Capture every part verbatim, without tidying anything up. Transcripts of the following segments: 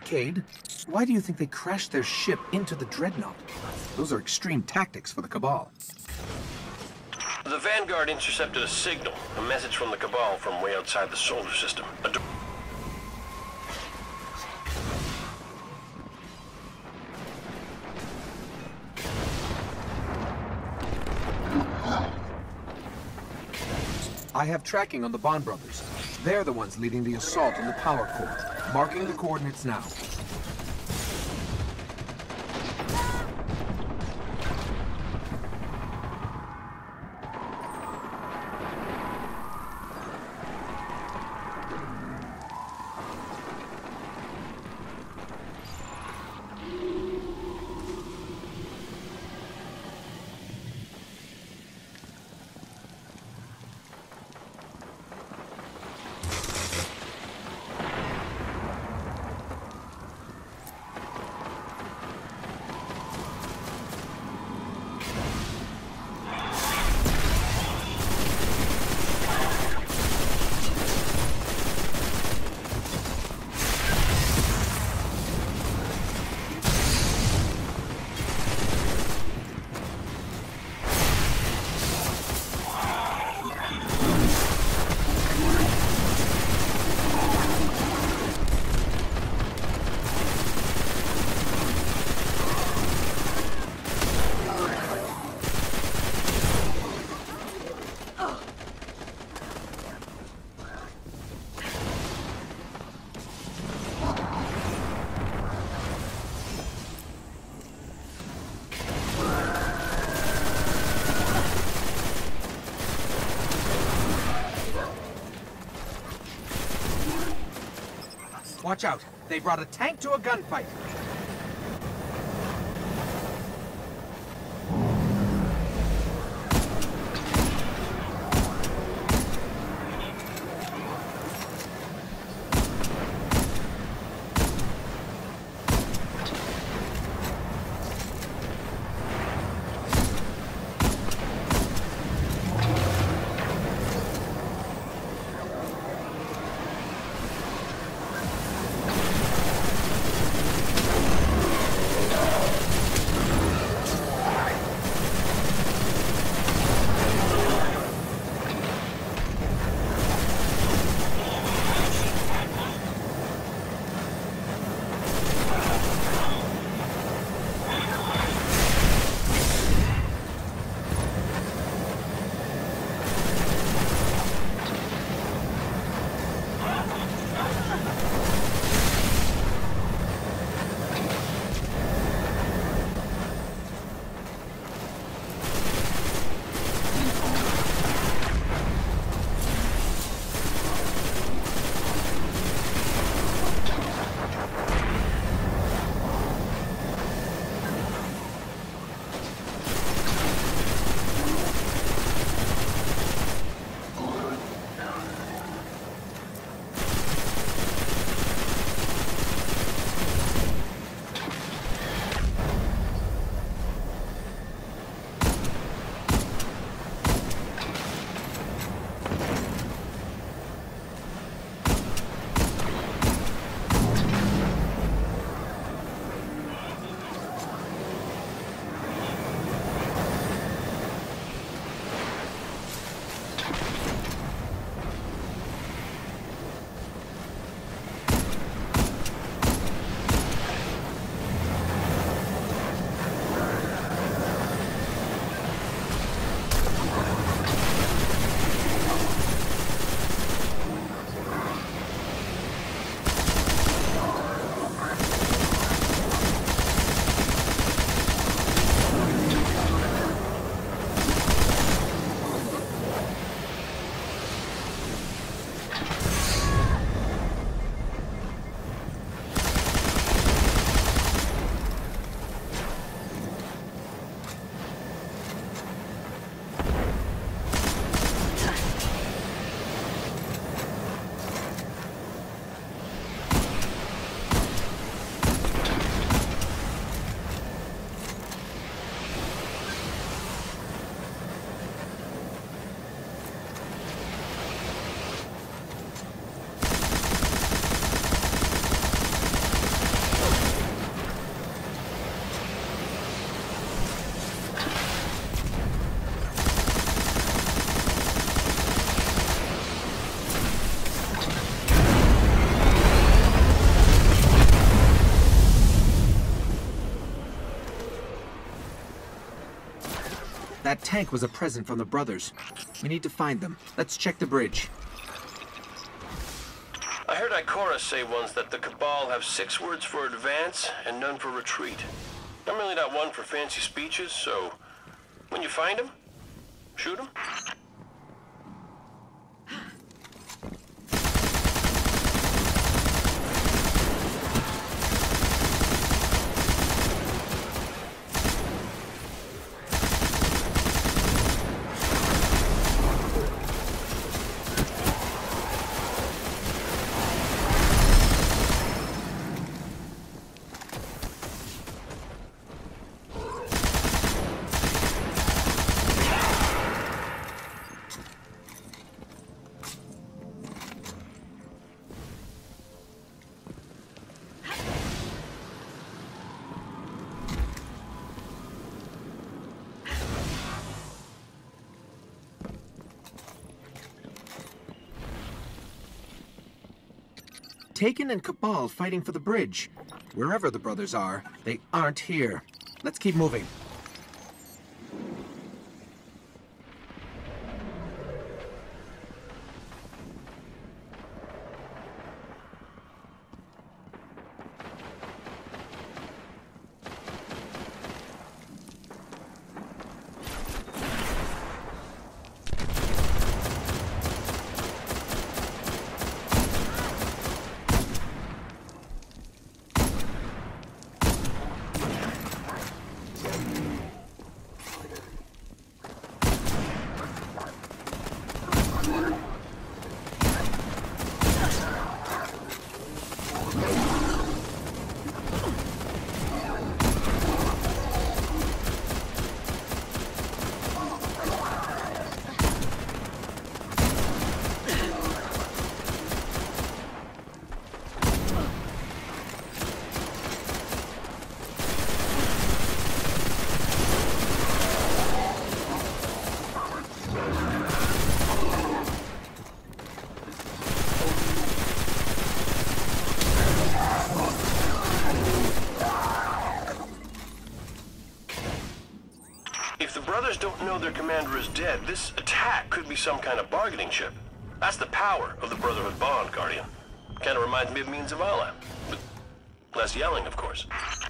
Cade, why do you think they crashed their ship into the Dreadnought? Those are extreme tactics for the Cabal. The Vanguard intercepted a signal, a message from the Cabal from way outside the solar system. A I have tracking on the Bond brothers. They're the ones leading the assault on the power core. Marking the coordinates now. Watch out! They brought a tank to a gunfight! That tank was a present from the brothers. We need to find them. Let's check the bridge. I heard Ikora say once that the Cabal have six words for advance and none for retreat. I'm really not one for fancy speeches, so when you find them, shoot them. Taken and Cabal fighting for the bridge. Wherever the brothers are, they aren't here. Let's keep moving. If the brothers don't know their commander is dead, this attack could be some kind of bargaining chip. That's the power of the Brotherhood bond, Guardian. Kind of reminds me of Means of Allah, but less yelling, of course.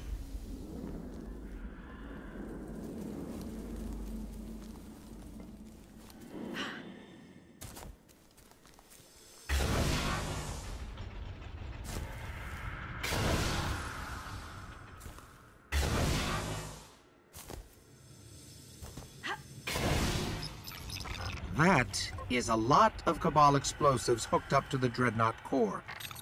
That is a lot of Cabal explosives hooked up to the Dreadnought core.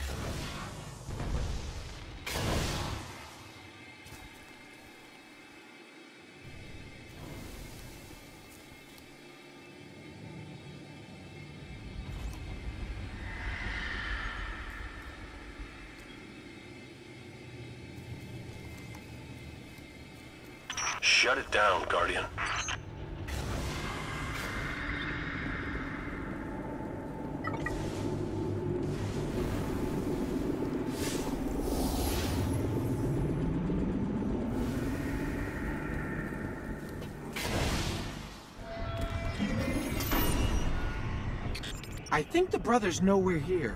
Shut it down, Guardian. I think the brothers know we're here.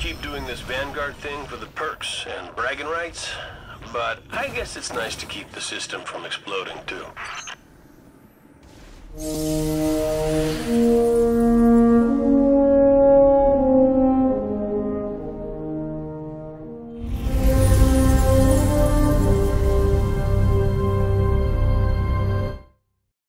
keep doing this Vanguard thing for the perks and bragging rights, but I guess it's nice to keep the system from exploding, too.